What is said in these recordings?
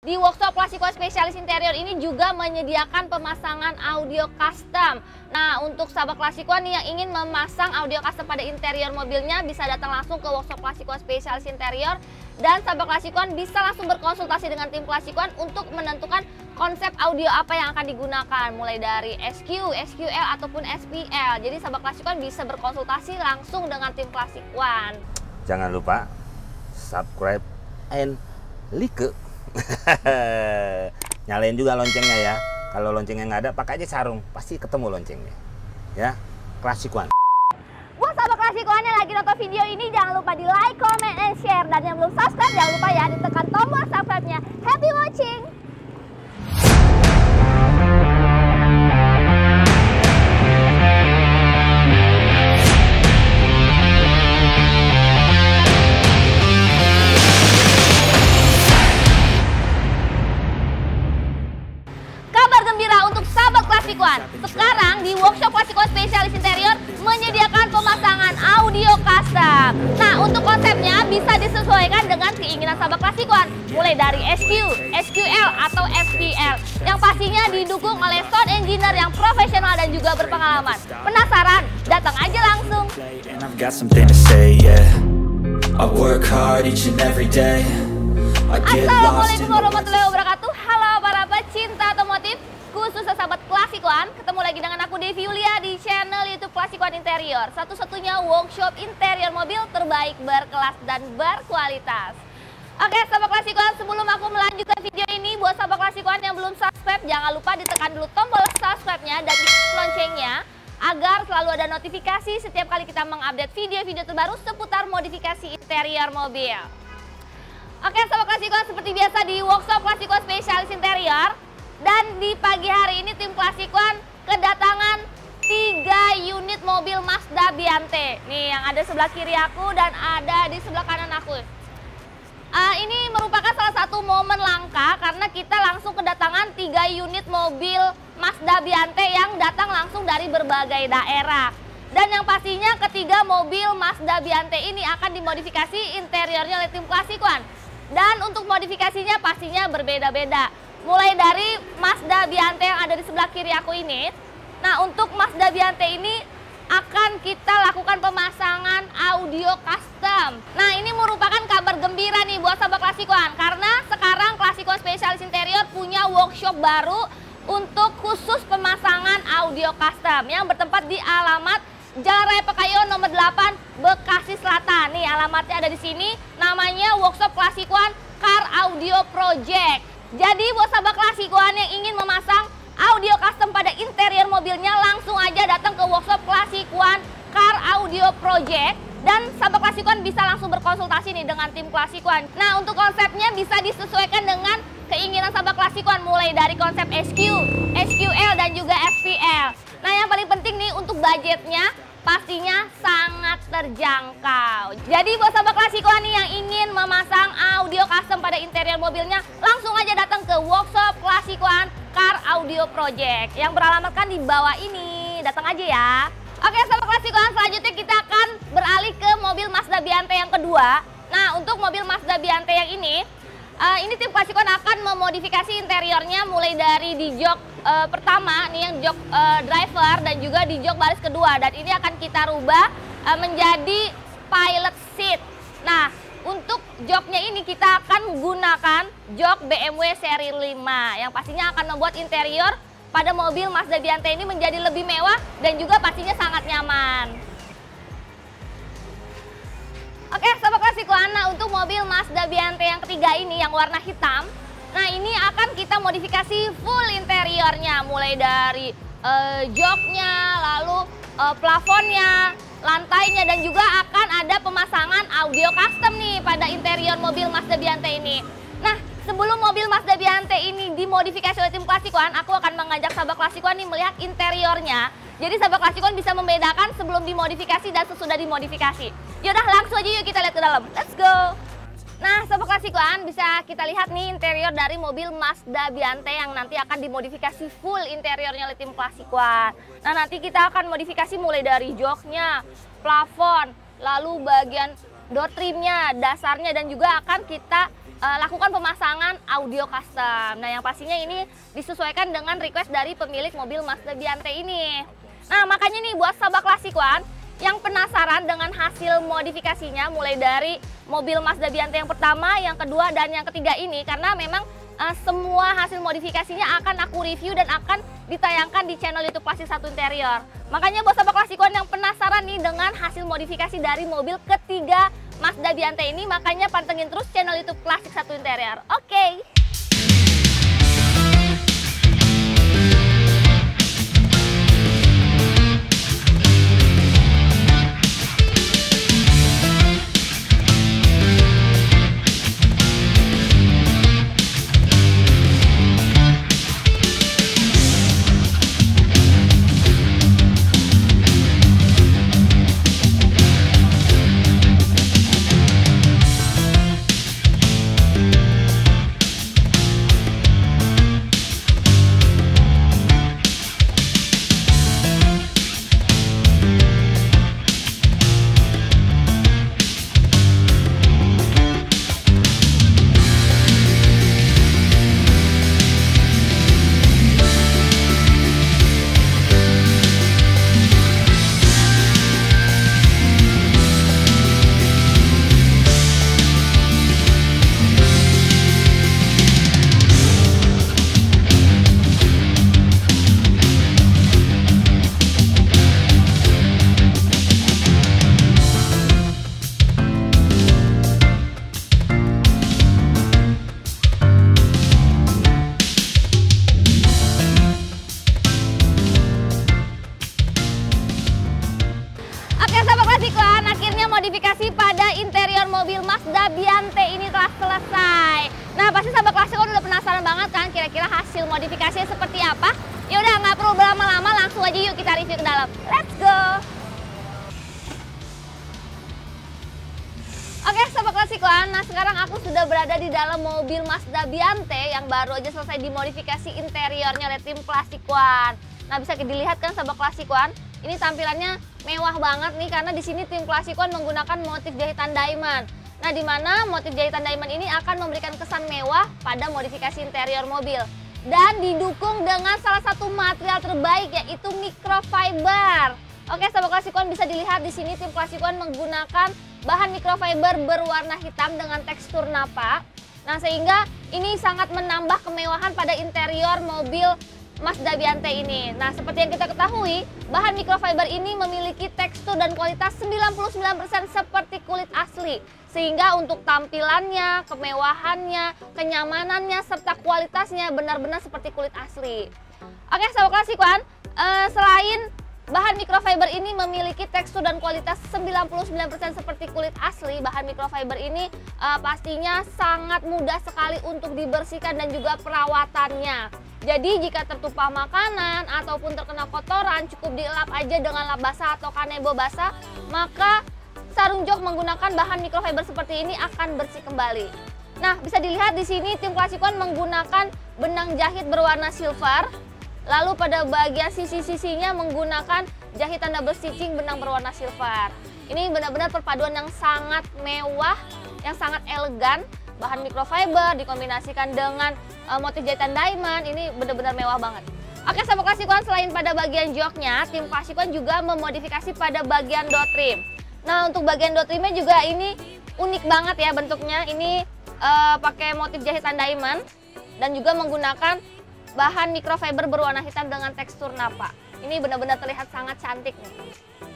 di workshop Classic One Spesialis Interior ini juga menyediakan pemasangan audio custom. Nah, untuk sahabat Classic One yang ingin memasang audio custom pada interior mobilnya bisa datang langsung ke workshop Classic One Spesialis Interior. Dan sahabat Classic One bisa langsung berkonsultasi dengan tim Classic One untuk menentukan konsep audio apa yang akan digunakan. Mulai dari SQ, SQL ataupun SPL. Jadi sahabat Classic One bisa berkonsultasi langsung dengan tim Classic One. Jangan lupa subscribe and like. Nyalain juga loncengnya ya. Kalau loncengnya nggak ada, pakai aja sarung, pasti ketemu loncengnya. Ya, Classic One. Buat sahabat Classic One yang lagi nonton video ini, jangan lupa di like, comment, and share. Dan yang belum subscribe, jangan lupa ya ditekan tombol subscribe-nya. Happy watching! Sekarang di workshop Classic One Spesialis Interior menyediakan pemasangan audio custom. Nah, untuk konsepnya bisa disesuaikan dengan keinginan sahabat Classic One, mulai dari SQ, SQL atau SPL, yang pastinya didukung oleh sound engineer yang profesional dan juga berpengalaman. Penasaran? Datang aja langsung. Assalamualaikum warahmatullahi wabarakatuh. Halo para pecinta otomotif, khususnya sahabat Classic One. Ketemu lagi dengan aku Devi Yulia di channel YouTube Classic One Interior, satu-satunya workshop interior mobil terbaik, berkelas dan berkualitas. Oke sahabat Classic One, sebelum aku melanjutkan video ini, buat sahabat Classic One yang belum subscribe, jangan lupa ditekan dulu tombol subscribe-nya dan di loncengnya agar selalu ada notifikasi setiap kali kita mengupdate video-video terbaru seputar modifikasi interior mobil. Oke sahabat Classic One, seperti biasa di workshop Classic One Spesialis Interior. Dan di pagi hari ini tim Classic One kedatangan 3 unit mobil Mazda Biante. Nih yang ada sebelah kiri aku dan ada di sebelah kanan aku. Ini merupakan salah satu momen langka karena kita langsung kedatangan 3 unit mobil Mazda Biante yang datang langsung dari berbagai daerah. Dan yang pastinya ketiga mobil Mazda Biante ini akan dimodifikasi interiornya oleh tim Classic One. Dan untuk modifikasinya pastinya berbeda-beda. Mulai dari Mazda Biante yang ada di sebelah kiri aku ini. Nah, untuk Mazda Biante ini akan kita lakukan pemasangan audio custom. Nah, ini merupakan kabar gembira nih buat sahabat Classic One, karena sekarang Classic One Spesialis Interior punya workshop baru untuk khusus pemasangan audio custom yang bertempat di alamat Jalan Raya Pekayon nomor 8 Bekasi Selatan. Nih alamatnya ada di sini, namanya workshop Classic One Car Audio Project. Jadi buat sahabat Classic One yang ingin memasang audio custom pada interior mobilnya, langsung aja datang ke workshop Classic One Car Audio Project. Dan sahabat Classic One bisa langsung berkonsultasi nih dengan tim Classic One. Nah, untuk konsepnya bisa disesuaikan dengan keinginan sahabat Classic One, mulai dari konsep SQ, SQL dan juga SPL. Nah, yang paling penting nih untuk budgetnya pastinya sangat terjangkau. Jadi buat sahabat Classic One nih yang ingin memasang audio custom pada interior mobilnya, langsung aja datang ke workshop Classic One Car Audio Project yang beralamatkan di bawah ini. Datang aja ya. Oke sahabat Classic One, selanjutnya kita akan beralih ke mobil Mazda Biante yang kedua. Nah, untuk mobil Mazda Biante yang ini tim Classic One akan memodifikasi interiornya mulai dari di jok pertama nih yang jok driver dan juga di jok baris kedua, dan ini akan kita rubah menjadi pilot seat. Nah, untuk joknya ini kita akan menggunakan jok BMW seri 5 yang pastinya akan membuat interior pada mobil Mazda Biante ini menjadi lebih mewah dan juga pastinya sangat nyaman. Oke sahabat Classic One, nah untuk mobil Mazda Biante yang ketiga ini yang warna hitam, nah ini akan kita modifikasi full interiornya, mulai dari joknya, lalu plafonnya, lantainya, dan juga akan ada pemasangan audio custom nih pada interior mobil Mazda Biante ini. Nah, sebelum mobil Mazda Biante ini dimodifikasi oleh tim Classic One, aku akan mengajak sahabat Classic One nih melihat interiornya. Jadi sahabat Classic One bisa membedakan sebelum dimodifikasi dan sesudah dimodifikasi. Yaudah langsung aja yuk kita lihat ke dalam. Let's go! Nah sahabat Classic One, bisa kita lihat nih interior dari mobil Mazda Biante yang nanti akan dimodifikasi full interiornya oleh tim Classic One. Nah nanti kita akan modifikasi mulai dari joknya, plafon, lalu bagian door trimnya, dasarnya, dan juga akan kita lakukan pemasangan audio custom. Nah, yang pastinya ini disesuaikan dengan request dari pemilik mobil Mazda Biante ini. Nah, makanya nih buat sahabat Classic One yang penasaran dengan hasil modifikasinya, mulai dari mobil Mazda Biante yang pertama, yang kedua, dan yang ketiga ini, karena memang semua hasil modifikasinya akan aku review dan akan ditayangkan di channel YouTube Classic 1 Interior. Makanya buat sahabat Classic One yang penasaran nih dengan hasil modifikasi dari mobil ketiga Mazda Biante ini, makanya pantengin terus channel YouTube Classic 1 Interior. Oke. Modifikasi pada interior mobil Mazda Biante ini telah selesai. Nah, pasti sahabat Classic One udah penasaran banget kan kira-kira hasil modifikasinya seperti apa? Ya udah, nggak perlu berlama-lama, langsung aja yuk kita review ke dalam. Let's go. Oke, sahabat Classic One, nah sekarang aku sudah berada di dalam mobil Mazda Biante yang baru aja selesai dimodifikasi interiornya oleh tim Classic One. Nah, bisa dilihat kan sahabat Classic One, ini tampilannya mewah banget nih karena di sini tim Classic One menggunakan motif jahitan diamond. Nah, di mana motif jahitan diamond ini akan memberikan kesan mewah pada modifikasi interior mobil dan didukung dengan salah satu material terbaik yaitu microfiber. Oke, sahabat Classic One, bisa dilihat di sini tim Classic One menggunakan bahan microfiber berwarna hitam dengan tekstur napa. Nah, sehingga ini sangat menambah kemewahan pada interior mobil Mazda Biante ini. Nah, seperti yang kita ketahui, bahan microfiber ini memiliki tekstur dan kualitas 99% seperti kulit asli. Sehingga untuk tampilannya, kemewahannya, kenyamanannya, serta kualitasnya benar-benar seperti kulit asli. Oke, sahabat Classic One, selain bahan microfiber ini memiliki tekstur dan kualitas 99% seperti kulit asli, bahan microfiber ini pastinya sangat mudah sekali untuk dibersihkan dan juga perawatannya. Jadi jika tertumpah makanan ataupun terkena kotoran, cukup dielap aja dengan lap basah atau kanebo basah, maka sarung jok menggunakan bahan microfiber seperti ini akan bersih kembali. Nah, bisa dilihat di sini tim Classic One menggunakan benang jahit berwarna silver. Lalu pada bagian sisi-sisinya menggunakan jahitan double stitching benang berwarna silver. Ini benar-benar perpaduan yang sangat mewah, yang sangat elegan. Bahan microfiber dikombinasikan dengan motif jahitan diamond, ini benar-benar mewah banget. Oke, sahabat Classic One, selain pada bagian joknya, tim Classic One juga memodifikasi pada bagian door trim. Nah, untuk bagian door trimnya juga ini unik banget ya bentuknya. Ini pakai motif jahitan diamond dan juga menggunakan bahan microfiber berwarna hitam dengan tekstur napa. Ini benar-benar terlihat sangat cantik nih.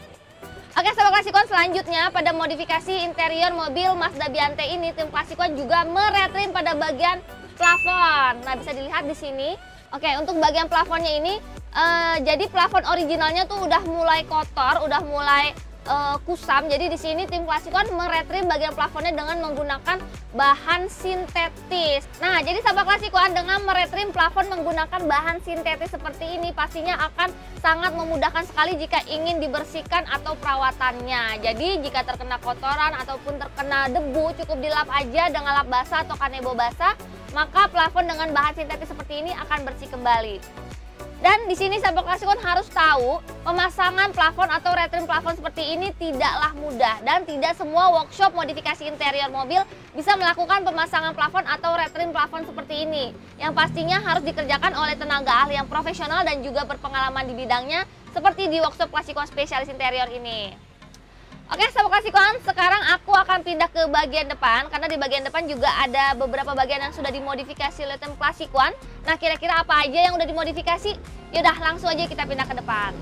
Oke, sahabat Classic One, selanjutnya pada modifikasi interior mobil Mazda Biante ini, tim Classic One juga meretrim pada bagian plafon. Nah, bisa dilihat di sini. Oke, untuk bagian plafonnya ini, jadi plafon originalnya tuh udah mulai kotor, udah mulai kusam. Jadi di sini tim Classic One meretrim bagian plafonnya dengan menggunakan bahan sintetis. Nah, jadi sahabat Classic One, dengan meretrim plafon menggunakan bahan sintetis seperti ini pastinya akan sangat memudahkan sekali jika ingin dibersihkan atau perawatannya. Jadi jika terkena kotoran ataupun terkena debu, cukup dilap aja dengan lap basah atau kanebo basah, maka plafon dengan bahan sintetis seperti ini akan bersih kembali. Dan di sini sahabat Classic One harus tahu, pemasangan plafon atau retrim plafon seperti ini tidaklah mudah dan tidak semua workshop modifikasi interior mobil bisa melakukan pemasangan plafon atau retrim plafon seperti ini. Yang pastinya harus dikerjakan oleh tenaga ahli yang profesional dan juga berpengalaman di bidangnya seperti di workshop Classic One spesialis interior ini. Oke sahabat Classic One, sekarang aku akan pindah ke bagian depan karena di bagian depan juga ada beberapa bagian yang sudah dimodifikasi oleh tim Classic One. Nah kira-kira apa aja yang udah dimodifikasi? Yaudah langsung aja kita pindah ke depan.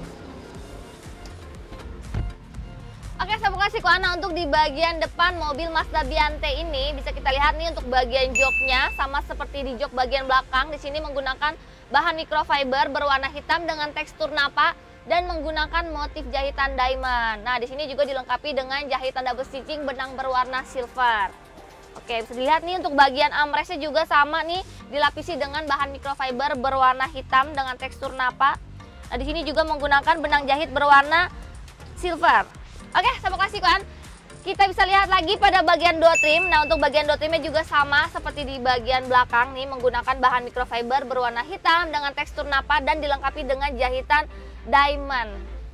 Oke sahabat Classic One, nah untuk di bagian depan mobil Mazda Biante ini bisa kita lihat nih untuk bagian joknya sama seperti di jok bagian belakang. Di sini menggunakan bahan microfiber berwarna hitam dengan tekstur napa dan menggunakan motif jahitan diamond. Nah, di sini juga dilengkapi dengan jahitan double stitching benang berwarna silver. Oke, bisa dilihat nih untuk bagian armrestnya juga sama nih, dilapisi dengan bahan microfiber berwarna hitam dengan tekstur napa. Nah, di sini juga menggunakan benang jahit berwarna silver. Oke, sahabat Classic One, kita bisa lihat lagi pada bagian door trim. Nah, untuk bagian door trimnya juga sama seperti di bagian belakang nih, menggunakan bahan microfiber berwarna hitam dengan tekstur napa dan dilengkapi dengan jahitan diamond.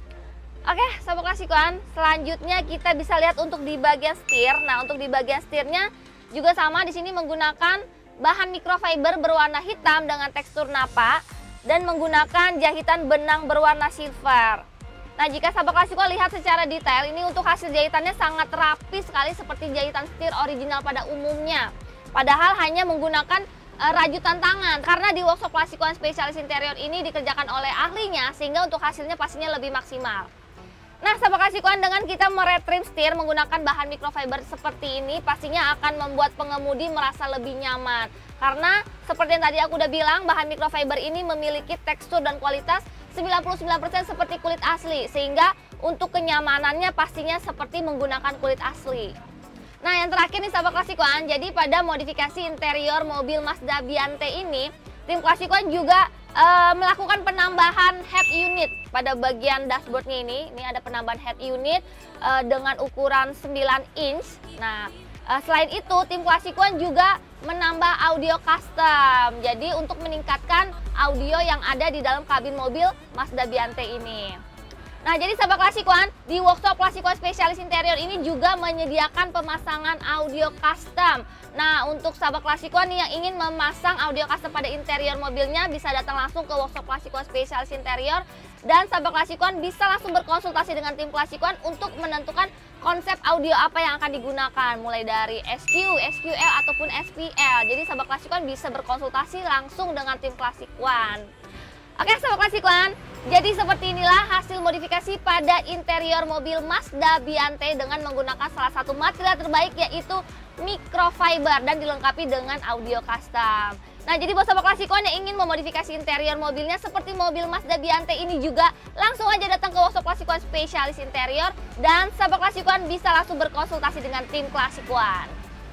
Oke, sahabat Classic One, selanjutnya kita bisa lihat untuk di bagian setir. Nah, untuk di bagian setirnya juga sama, di sini menggunakan bahan microfiber berwarna hitam dengan tekstur napa dan menggunakan jahitan benang berwarna silver. Nah, jika sahabat Classic One lihat secara detail, ini untuk hasil jahitannya sangat rapi sekali seperti jahitan setir original pada umumnya. Padahal hanya menggunakan rajutan tangan karena di workshop Classic One spesialis interior ini dikerjakan oleh ahlinya sehingga untuk hasilnya pastinya lebih maksimal. Nah sahabat Classic One, dengan kita meretrim setir menggunakan bahan microfiber seperti ini pastinya akan membuat pengemudi merasa lebih nyaman karena seperti yang tadi aku udah bilang, bahan microfiber ini memiliki tekstur dan kualitas 99% seperti kulit asli sehingga untuk kenyamanannya pastinya seperti menggunakan kulit asli. Nah yang terakhir nih sahabat Classic One, jadi pada modifikasi interior mobil Mazda Biante ini, tim Classic One juga melakukan penambahan head unit pada bagian dashboardnya ini. Ini ada penambahan head unit dengan ukuran 9 inch. Nah selain itu tim Classic One juga menambah audio custom. Jadi untuk meningkatkan audio yang ada di dalam kabin mobil Mazda Biante ini. Nah, jadi sahabat Classic One, di workshop Classic One spesialis interior ini juga menyediakan pemasangan audio custom. Nah, untuk sahabat Classic One yang ingin memasang audio custom pada interior mobilnya bisa datang langsung ke workshop Classic One spesialis interior dan sahabat Classic One bisa langsung berkonsultasi dengan tim Classic One untuk menentukan konsep audio apa yang akan digunakan, mulai dari SQ, SQL ataupun SPL. Jadi sahabat Classic One bisa berkonsultasi langsung dengan tim Classic One. Oke sahabat Classic One, jadi seperti inilah hasil modifikasi pada interior mobil Mazda Biante dengan menggunakan salah satu material terbaik yaitu microfiber dan dilengkapi dengan audio custom. Nah jadi buat sahabat Classic One yang ingin memodifikasi interior mobilnya seperti mobil Mazda Biante ini juga langsung aja datang ke workshop Classic One spesialis interior dan sahabat Classic One bisa langsung berkonsultasi dengan tim Classic One.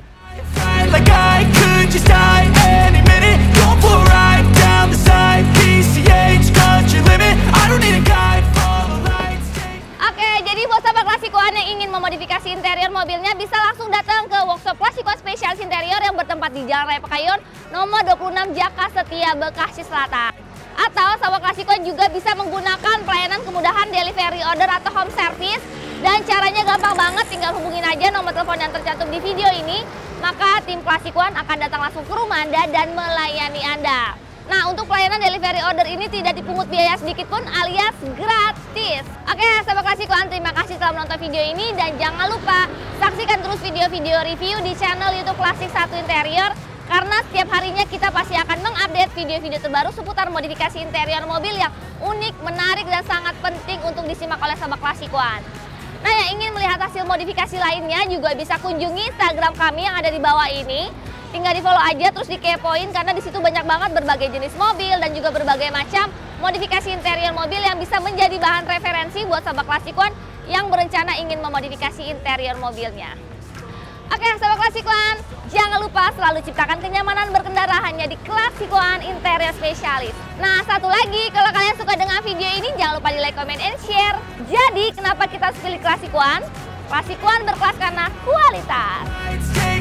Like I could just die any minute, going for a ride down the side, PCH, country limit, I don't need a guide, follow lights. Oke, jadi buat sahabat Classic One yang ingin memodifikasi interior mobilnya bisa langsung datang ke workshop Classic One spesialis interior yang bertempat di Jalan Raya Pekayon nomor 26 Jaka Setia, Bekasi Selatan. Atau sahabat Classic One juga bisa menggunakan pelayanan kemudahan delivery order atau home service dan caranya gampang banget, tinggal hubungin aja nomor telepon yang tercantum di video ini. Maka tim Classic One akan datang langsung ke rumah Anda dan melayani Anda. Nah, untuk pelayanan delivery order ini tidak dipungut biaya sedikit pun alias gratis. Oke, sahabat Classic One, terima kasih telah menonton video ini dan jangan lupa saksikan terus video-video review di channel YouTube Classic 1 Interior karena setiap harinya kita pasti akan mengupdate video-video terbaru seputar modifikasi interior mobil yang unik, menarik dan sangat penting untuk disimak oleh sahabat Classic One. Nah, yang ingin melihat hasil modifikasi lainnya juga bisa kunjungi Instagram kami yang ada di bawah ini. Tinggal di follow aja terus dikepoin karena di situ banyak banget berbagai jenis mobil dan juga berbagai macam modifikasi interior mobil yang bisa menjadi bahan referensi buat sahabat Classic One yang berencana ingin memodifikasi interior mobilnya. Oke, sahabat Classic One, jangan lupa selalu ciptakan kenyamanan berkendara hanya di Classic One Interior Specialist. Nah, satu lagi, kalau kalian suka dengan video ini, jangan lupa di like, comment, and share. Jadi, kenapa kita harus pilih Classic One? Classic One berkelas karena kualitas.